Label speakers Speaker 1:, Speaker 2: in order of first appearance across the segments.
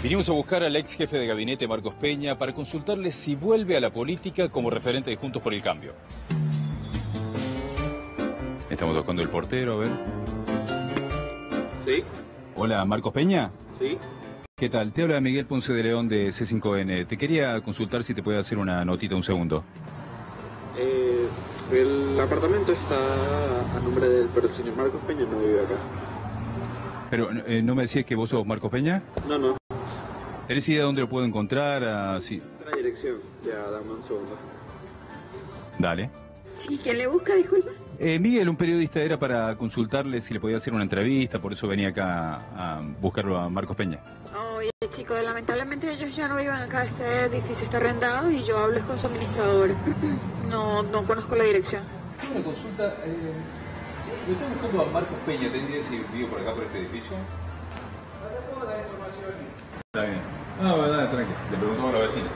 Speaker 1: Vinimos a buscar al ex jefe de gabinete Marcos Peña para consultarle si vuelve a la política como referente de Juntos por el Cambio. Estamos tocando el portero, a ver.
Speaker 2: Sí.
Speaker 1: Hola, ¿Marcos Peña?
Speaker 2: Sí.
Speaker 1: ¿Qué tal? Te habla Miguel Ponce de León de C5N. Te quería consultar si te puede hacer una notita un segundo.
Speaker 2: El apartamento está a nombre del señor Marcos Peña, no vive acá.
Speaker 1: Pero, ¿no me decías que vos sos Marcos Peña?
Speaker 2: No.
Speaker 1: ¿Tenés idea de dónde lo puedo encontrar? Sí.
Speaker 2: La dirección, ya, dame un segundo.
Speaker 1: Dale.
Speaker 3: Sí, ¿quién le busca, disculpa?
Speaker 1: Miguel, un periodista, era para consultarle si le podía hacer una entrevista, por eso venía acá a buscarlo a Marcos Peña.
Speaker 3: Oye, chicos, lamentablemente ellos ya no viven acá, este edificio está arrendado y yo hablo con su administrador. No conozco la dirección.
Speaker 1: Tengo una consulta, yo estoy buscando a Marcos Peña, ¿tenés idea si vive por acá, por este edificio?
Speaker 2: No te puedo dar información.
Speaker 1: Está bien. No, nada, tranquilo, le preguntamos a la vecina.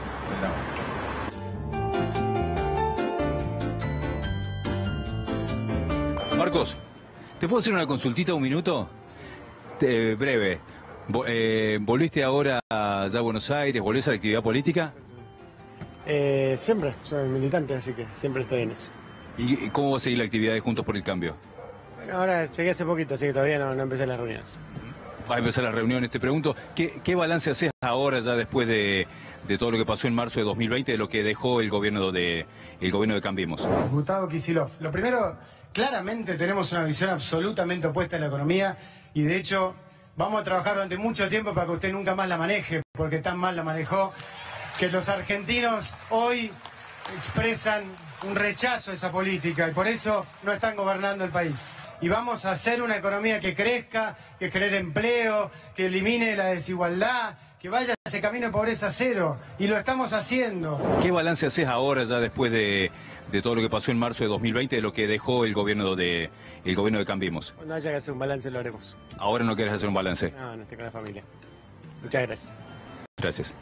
Speaker 1: Marcos, ¿te puedo hacer una consultita un minuto? Breve. ¿Volviste ahora ya a Buenos Aires? ¿Volvés a la actividad política?
Speaker 4: Siempre, soy militante, así que siempre estoy en eso.
Speaker 1: ¿Y cómo va a seguir la actividad de Juntos por el Cambio?
Speaker 4: Bueno, ahora llegué hace poquito, así que todavía no empecé las reuniones.
Speaker 1: Va a empezar las reuniones. Te pregunto, ¿qué balance haces ahora ya después de todo lo que pasó en marzo de 2020, de lo que dejó el gobierno de Cambiemos?
Speaker 4: Gustavo Kicillof, lo primero, claramente tenemos una visión absolutamente opuesta en la economía y de hecho vamos a trabajar durante mucho tiempo para que usted nunca más la maneje, porque tan mal la manejó que los argentinos hoy expresan un rechazo a esa política y por eso no están gobernando el país. Y vamos a hacer una economía que crezca, que genere empleo, que elimine la desigualdad, que vaya a ese camino de pobreza cero. Y lo estamos haciendo.
Speaker 1: ¿Qué balance haces ahora ya después de todo lo que pasó en marzo de 2020, de lo que dejó el gobierno de Cambiemos?
Speaker 4: Cuando haya que hacer un balance lo haremos.
Speaker 1: ¿Ahora no querés hacer un balance?
Speaker 4: No estoy con la familia. Muchas gracias.
Speaker 1: Gracias.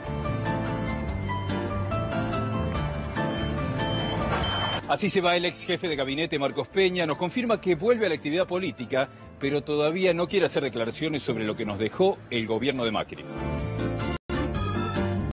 Speaker 1: Así se va el ex jefe de gabinete Marcos Peña, nos confirma que vuelve a la actividad política, pero todavía no quiere hacer declaraciones sobre lo que nos dejó el gobierno de Macri.